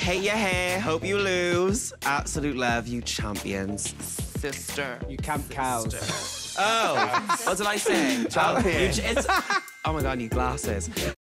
Hate your hair. Hope you lose. Absolute love, you champions. Sister. You camp cows. Oh, what did I say? Champion. Oh my God, I need glasses.